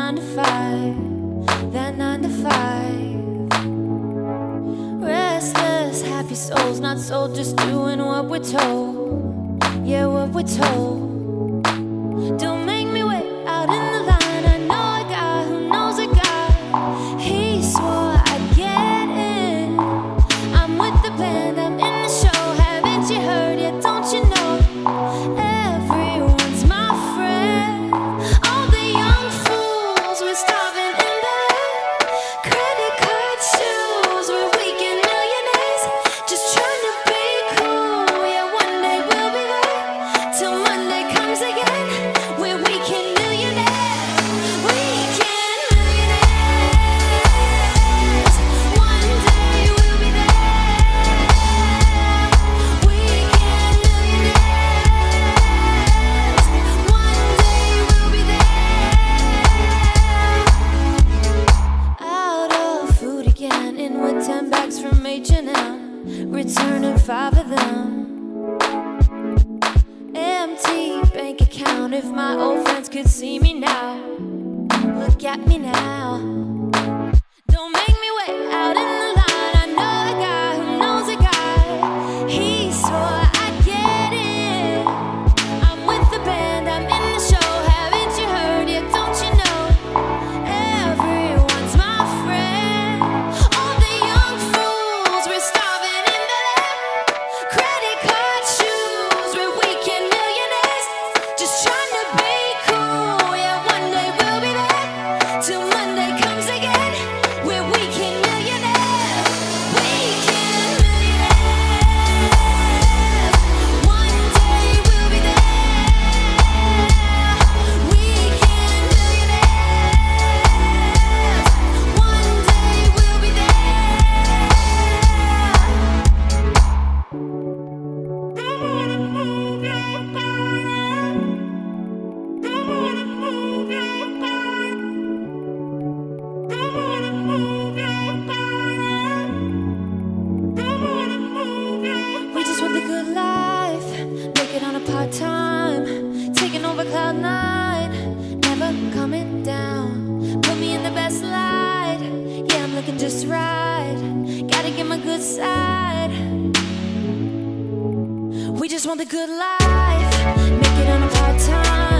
9 to 5, that 9 to 5. Restless, happy souls, not sold, just doing what we're told. Yeah, what we're told. Don't make me wait out in the line. I know a guy who knows a guy. He swore I'd get in. I'm with the band, I'm in the show. Haven't you heard yet? Don't you know? Everyone's my friend. All the young fools, we're starving in bed. Credit card shoes, we're weekend millionaires. Just trying to be cool. Yeah, one day we'll be there. Till Monday comes again. We're weekend millionaires. Weekend millionaires. One day we'll be there. Weekend millionaires. One day we'll be there. Out of food again, in with 10 bags from H&M, returning 5 of them. Empty bank account. If my old friends could see me now, look at me now. Don't make me wait out in the line. I know a guy who knows a guy. He swore I'd get in. I'm with the band, I'm in the show. Haven't you heard yet? Don't you know? Everyone's my friend. All the young fools, we're starving in Bel Air. Credit card shoes, we're weekend millionaires. Just trying to be cool. Yeah, one day we'll be there. Till Monday comes again. We're weekend millionaires. Weekend millionaires. One day we'll be there. Weekend millionaires. One day we'll be there. We just want the good life, make it on a part-time, taking over cloud 9, never coming down. Put me in the best light, yeah, I'm looking just right. Gotta get my good side. We just want the good life, make it on a part-time.